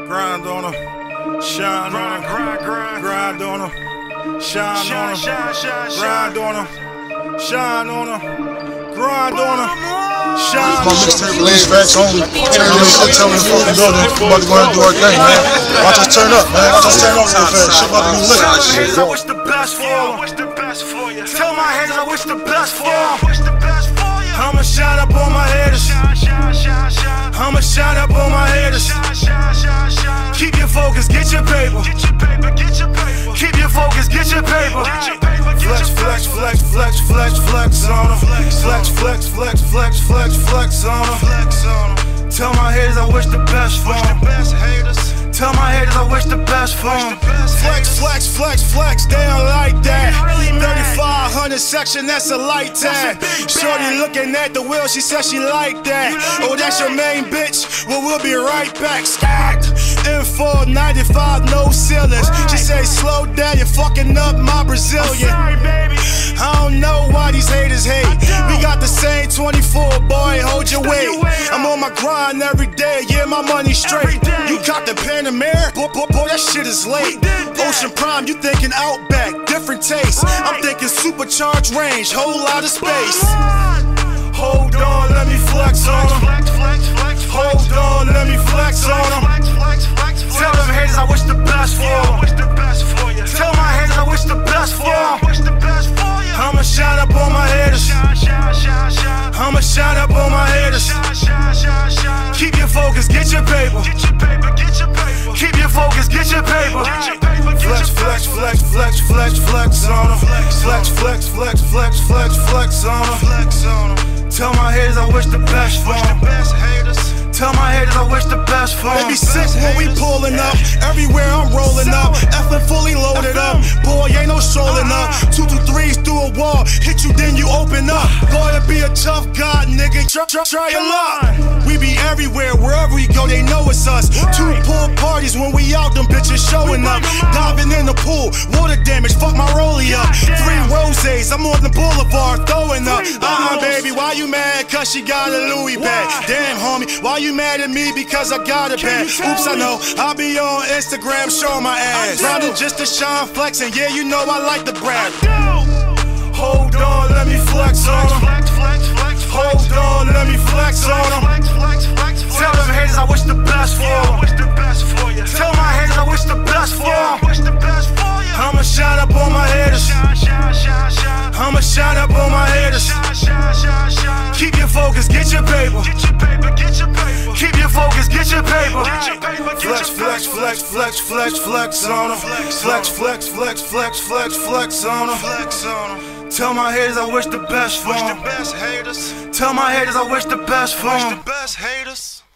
Grind on them, shine on them, grind on them, shine on them, grind on them, shine on them, grind on them, shine on them. My mixtape release facts only. Tell me the fucking building. We about to go ahead and do our thing, man. Watch us turn up, man. Watch us turn up real fast. Shit about to be lit. I wish the best for you. Tell my haters I wish the best for you. I'ma shine up on my haters. I'ma shine up on my haters. Keep your focus, get your paper. Keep your focus, get your paper. Flex, flex, flex, flex, flex, flex on them. Flex, flex, flex, flex, flex, flex on them. Tell my haters I wish the best for them. Tell my haters I wish the best for them. Flex, flex, flex, flex, they don't like that. 3500 section, that's a light tag. Shorty looking at the wheel, she said she like that. Oh, that's your main bitch? Well, we'll be right back. M4 95, no ceilings. She say slow down, you're fucking up my Brazilian. I don't know why these haters hate. We got the same 24, boy, hold your weight. I'm on my grind every day, yeah, my money straight. You got the Panamera, boy, that shit is late. Ocean Prime, you thinking Outback, different taste. I'm thinking supercharged range, whole lot of space. Hold on, let me flex on them. Hold on, let me flex on them. Tell them haters I wish the best for them. Tell my haters I wish the best for them. I'ma shine up on my haters. I'ma shine up on my haters. Keep your focus, get your paper. Keep your focus, get your paper. Flex, flex, flex, flex, flex, flex on them. Flex, flex, flex, flex, flex, flex on them. Tell my haters I wish the best for them. Tell my haters I wish the best for them. They be sick when we pulling up. Everywhere I'm rolling up. Effing fully loaded up. Boy, ain't no strolling up. 2 to 3s through a wall. Hit you, then you open up. Gotta be a tough god, nigga. Try your luck. We be everywhere, wherever we go, they know it's us. 2 pool parties when we out, them bitches showing up. Diving in the pool, water damage, fuck my rollie up. 3 roses, I'm on the boulevard, throwing up. Baby, why you mad? Cause she got a Louis bag. Damn, homie, why you mad at me? Because I got a bag. Oops, I know, I'll be on Instagram showing my ass. Grinding just to shine, flexing, yeah, you know I like the brag. Hold on, let me flex on them. Hold on, let me flex on them. Tell them haters I wish the best for them. Tell my haters I wish the best for them. I'ma shine up on my haters. I'ma shine up on my haters. Keep your focus, get your paper. Keep your focus, get your paper. Flex, flex, flex, flex, flex, flex on them. Flex, flex, flex, flex, flex, flex on them. Tell my haters I wish the best for them. Tell my haters I wish the best for them.